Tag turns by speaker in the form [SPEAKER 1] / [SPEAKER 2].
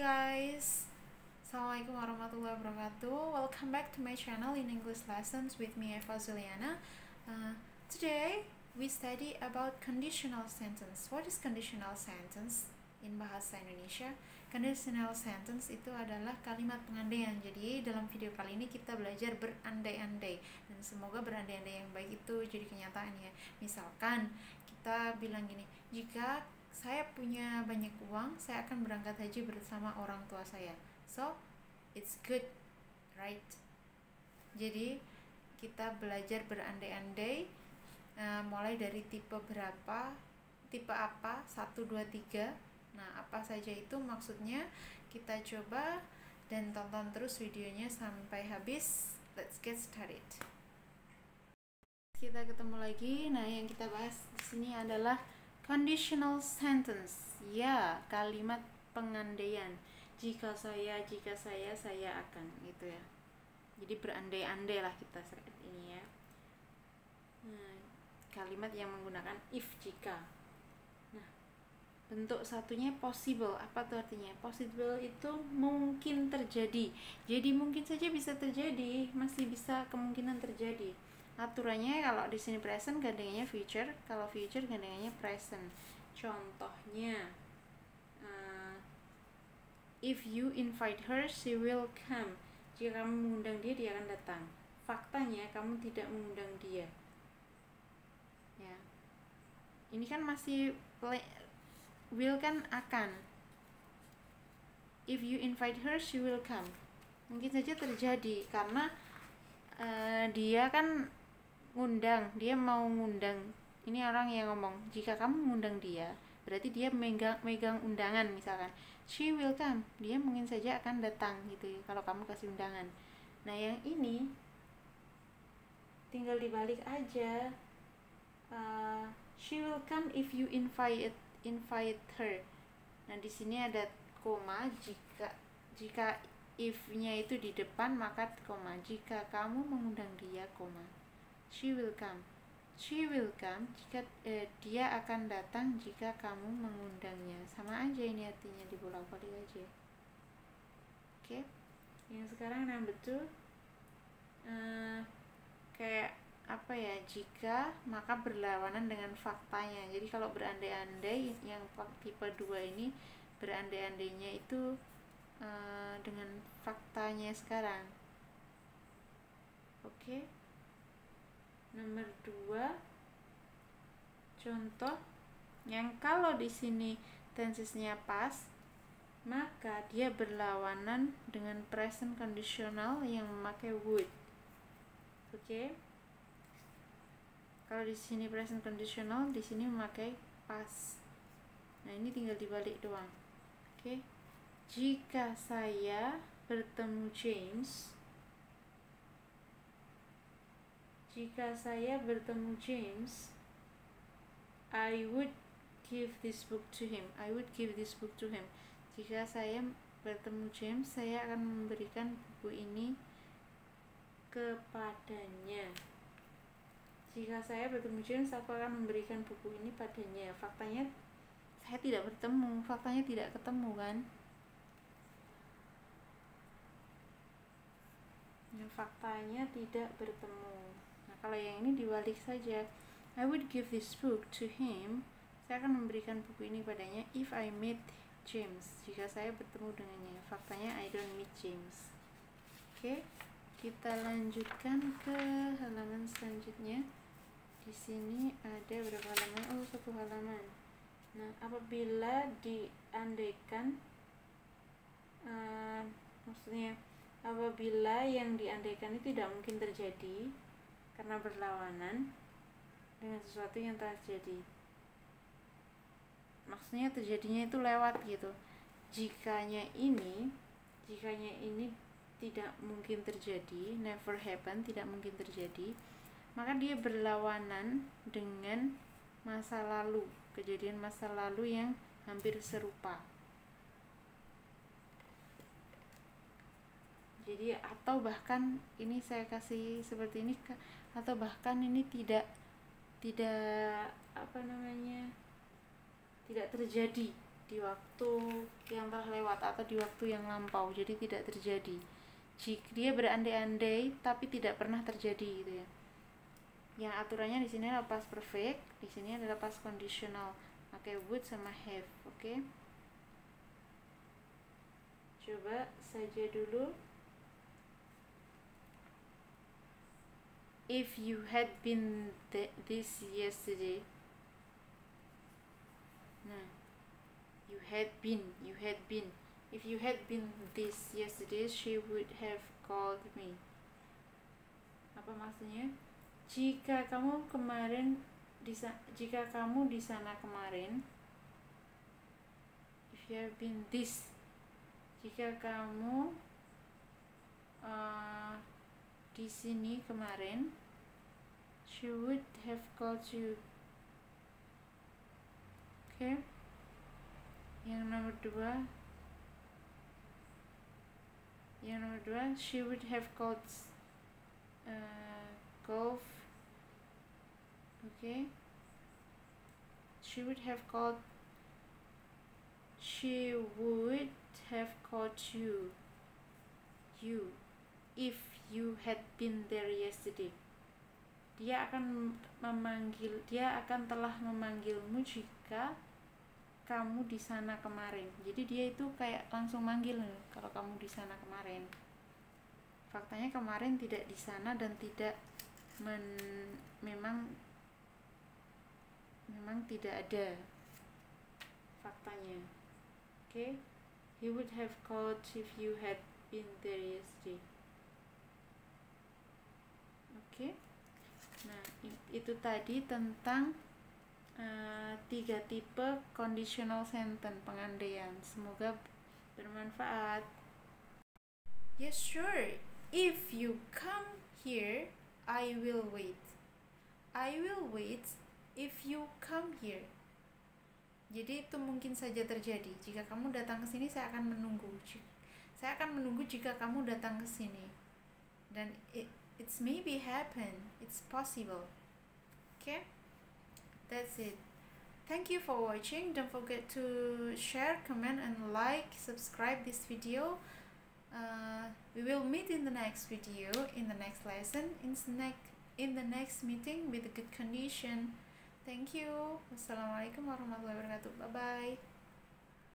[SPEAKER 1] guys, Assalamualaikum warahmatullahi wabarakatuh. Welcome back to my channel in English lessons with me Eva Zuliana. Today we study about conditional sentence. What is conditional sentence in bahasa Indonesia? Conditional sentence itu adalah kalimat pengandaian. Jadi dalam video kali ini kita belajar berandai-andai, dan semoga berandai-andai yang baik itu jadi kenyataan ya. Misalkan kita bilang gini, jika saya punya banyak uang, saya akan berangkat haji bersama orang tua saya. So, it's good, right? Jadi, kita belajar berandai-andai, mulai dari tipe berapa, tipe apa, 1, 2, 3. Nah, apa saja itu maksudnya, kita coba dan tonton terus videonya sampai habis. Let's get started. Kita ketemu lagi. Nah, yang kita bahas di sini adalah conditional sentence, ya, kalimat pengandaian. Jika saya akan, gitu ya. Jadi berandai-andai lah kita saat ini ya. Kalimat yang menggunakan if, jika. Nah, bentuk satunya possible. Apa tuh artinya? Possible itu mungkin terjadi. Jadi mungkin saja bisa terjadi, masih bisa kemungkinan terjadi. Aturannya kalau di sini present gandengannya future, kalau future gandengannya present. Contohnya, if you invite her, she will come. Jika kamu mengundang dia, dia akan datang. Faktanya kamu tidak mengundang dia. Ya, ini kan masih will kan akan. If you invite her, she will come. Mungkin saja terjadi karena dia kan ngundang, dia mau ngundang. Ini orang yang ngomong, jika kamu mengundang dia, berarti dia megang undangan. Misalkan she will come, dia mungkin saja akan datang gitu ya, kalau kamu kasih undangan. Nah, yang ini tinggal dibalik aja. She will come if you invite her. Nah, di sini ada koma. Jika if-nya itu di depan, maka koma. Jika kamu mengundang dia, koma. She will come jika dia akan datang jika kamu mengundangnya. Sama aja ini artinya, dibolak-balik aja. Oke. Yang sekarang yang betul kayak apa ya, jika maka berlawanan dengan faktanya. Jadi kalau berandai-andai yang tipe 2 ini, berandai-andainya itu dengan faktanya sekarang. Oke. Nomor 2, contoh yang kalau di sini tensesnya pas, maka dia berlawanan dengan present conditional yang memakai would. Oke. Kalau di sini present conditional, di sini memakai pas. Nah, ini tinggal dibalik doang. Oke. Jika saya bertemu James, I would give this book to him. Jika saya bertemu James, saya akan memberikan buku ini kepadanya. Jika saya bertemu James, aku akan memberikan buku ini padanya. Faktanya saya tidak bertemu, faktanya tidak ketemu kan? Faktanya tidak bertemu. Nah, kalau yang ini dibalik saja. I would give this book to him. Saya akan memberikan buku ini padanya if I meet James. Jika saya bertemu dengannya. Faktanya I don't meet James. Oke, kita lanjutkan ke halaman selanjutnya. Di sini ada berapa halaman? 1 halaman. Nah, apabila diandaikan, maksudnya apabila yang diandaikan itu tidak mungkin terjadi karena berlawanan dengan sesuatu yang telah terjadi. Maksudnya terjadinya itu lewat gitu. Jikanya ini tidak mungkin terjadi, never happen, tidak mungkin terjadi, maka dia berlawanan dengan masa lalu, kejadian masa lalu yang hampir serupa. Jadi atau bahkan ini saya kasih seperti ini, atau bahkan ini tidak tidak terjadi di waktu yang telah lewat atau di waktu yang lampau, jadi tidak terjadi. Jika dia berandai-andai tapi tidak pernah terjadi gitu ya. Yang aturannya di sini adalah past perfect, di sini adalah past conditional. Pakai would sama have, oke? Coba saja dulu. If you had been this yesterday. Nah, you had been. If you had been this yesterday, she would have called me. Apa maksudnya? Jika kamu di sana kemarin, if you have been this, jika kamu di sini kemarin, she would have called you. Oke. Yang nomor dua, she would have called golf. Okay. She would have called you if you had been there yesterday. Dia akan telah memanggilmu jika kamu di sana kemarin. Jadi dia itu kayak langsung manggil kalau kamu di sana kemarin. Faktanya kemarin tidak di sana dan tidak memang tidak ada faktanya. Okay? He would have called if you had been there yesterday. Okay? Nah, itu tadi tentang 3 tipe conditional sentence pengandaian. Semoga bermanfaat. Yes, sure. If you come here, I will wait. I will wait if you come here. Jadi itu mungkin saja terjadi. Jika kamu datang ke sini, saya akan menunggu. Saya akan menunggu jika kamu datang ke sini. Dan it's maybe happen. It's possible. Okay? That's it. Thank you for watching. Don't forget to share, comment, and like, subscribe this video. We will meet in the next video, in the next lesson, in the next meeting with a good condition. Thank you. Wassalamualaikum warahmatullahi wabarakatuh. Bye bye.